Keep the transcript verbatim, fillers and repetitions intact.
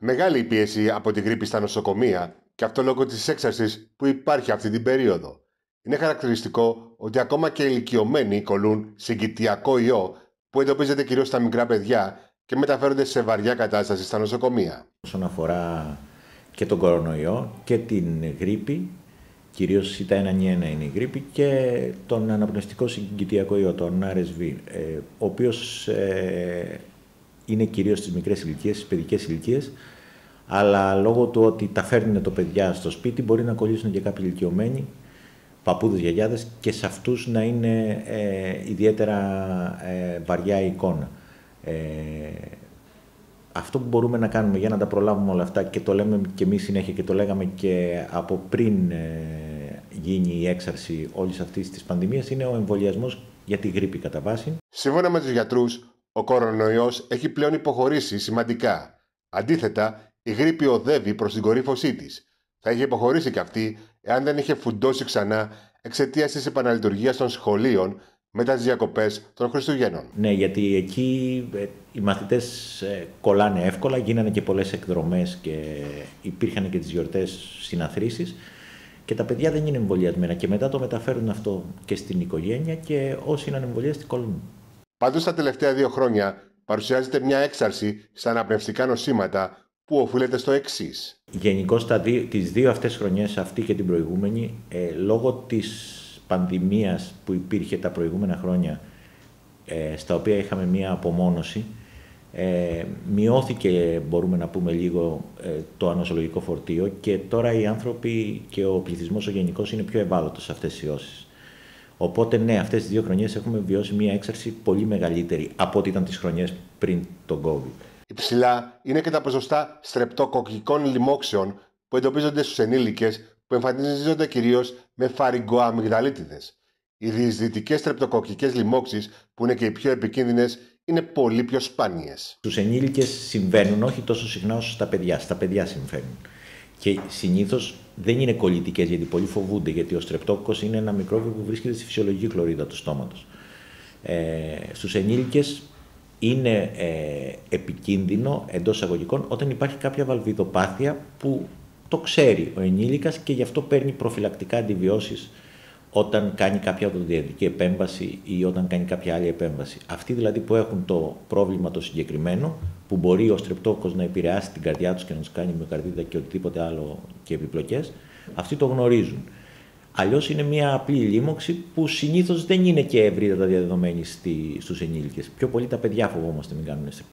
Μεγάλη η πίεση από τη γρίπη στα νοσοκομεία και αυτό λόγω της έξαρσης που υπάρχει αυτή την περίοδο. Είναι χαρακτηριστικό ότι ακόμα και ηλικιωμένοι κολλούν συγκητιακό ιό που εντοπίζεται κυρίως στα μικρά παιδιά και μεταφέρονται σε βαριά κατάσταση στα νοσοκομεία. Όσον αφορά και τον κορονοϊό και την γρίπη, κυρίως η τ ένα εν ένα είναι η γρίπη, και τον αναπνευστικό συγκητιακό ιό, τον αρ ες βι, ο οποίος ε, είναι κυρίως στις μικρές ηλικίες, στις παιδικές ηλικίες, αλλά λόγω του ότι τα φέρνουν το παιδιά στο σπίτι μπορεί να κολλήσουν και κάποιοι ηλικιωμένοι, παππούδες, γιαγιάδες, και σε αυτούς να είναι ε, ιδιαίτερα ε, βαριά η εικόνα. Ε, αυτό που μπορούμε να κάνουμε για να τα προλάβουμε όλα αυτά, και το λέμε και εμείς συνέχεια και το λέγαμε και από πριν ε, γίνει η έξαρση όλης αυτής της πανδημίας, είναι ο εμβολιασμός για τη γρίπη κατά βάση. Σύμφωνα με τους γιατρούς, ο κορονοϊός έχει πλέον υποχωρήσει σημαντικά. Αντίθετα, η γρίπη οδεύει προς την κορύφωσή της. Θα είχε υποχωρήσει και αυτή εάν δεν είχε φουντώσει ξανά εξαιτίας της επαναλειτουργίας των σχολείων μετά τις διακοπές των Χριστουγέννων. Ναι, γιατί εκεί ε, οι μαθητές ε, κολλάνε εύκολα, γίνανε και πολλές εκδρομές και υπήρχαν και τις γιορτές συναθρήσεις και τα παιδιά δεν είναι εμβολιασμένα και μετά το μεταφέρουν αυτό και στην οικογένεια και όσοι είναι ανεμβολιαστοί κολλούν. Πάντως τα τελευταία δύο χρόνια παρουσιάζεται μια έξαρση στα αναπνευστικά νοσήματα που οφείλεται στο εξής. Γενικώς τις δύο αυτές χρονιές, αυτή και την προηγούμενη, ε, λόγω της πανδημίας που υπήρχε τα προηγούμενα χρόνια, ε, στα οποία είχαμε μία απομόνωση, ε, μειώθηκε, μπορούμε να πούμε λίγο, ε, το ανοσολογικό φορτίο και τώρα οι άνθρωποι και ο πληθυσμός ο γενικός είναι πιο ευάλωτος σε αυτές τις ιώσεις. Οπότε ναι, αυτές τις δύο χρονιές έχουμε βιώσει μία έξαρση πολύ μεγαλύτερη από ό,τι ήταν τις χρονιές πριν τον COVID. Υψηλά είναι και τα ποσοστά στρεπτοκοκκικών λοιμόξεων που εντοπίζονται στους ενήλικες που εμφανίζονται κυρίως με φαρυγγοαμυγδαλίτιδες. Οι διεισδυτικές στρεπτοκοκκικές λοιμόξεις, που είναι και οι πιο επικίνδυνες, είναι πολύ πιο σπάνιες. Στους ενήλικες συμβαίνουν, όχι τόσο συχνά όσο στα παιδιά. Στα παιδιά συμβαίνουν. Και συνήθως δεν είναι κολλητικές, γιατί πολλοί φοβούνται, γιατί ο στρεπτόκοκκος είναι ένα μικρόβιο που βρίσκεται στη φυσιολογική χλωρίδα του στόματος. Ε, στους ενήλικες είναι ε, επικίνδυνο εντός εισαγωγικών όταν υπάρχει κάποια βαλβιδοπάθεια που το ξέρει ο ενήλικας και γι' αυτό παίρνει προφυλακτικά αντιβιώσεις όταν κάνει κάποια οδοντιατρική επέμβαση ή όταν κάνει κάποια άλλη επέμβαση. Αυτοί δηλαδή που έχουν το πρόβλημα το συγκεκριμένο, που μπορεί ο στρεπτόκοκκος να επηρεάσει την καρδιά τους και να τους κάνει μυοκαρδίτιδα και οτιδήποτε άλλο και επιπλοκές, αυτοί το γνωρίζουν. Αλλιώς είναι μια απλή λίμωξη που συνήθως δεν είναι και ευρύτατα διαδεδομένη στους ενήλικες. Πιο πολύ τα παιδιά φοβόμαστε μην κάνουν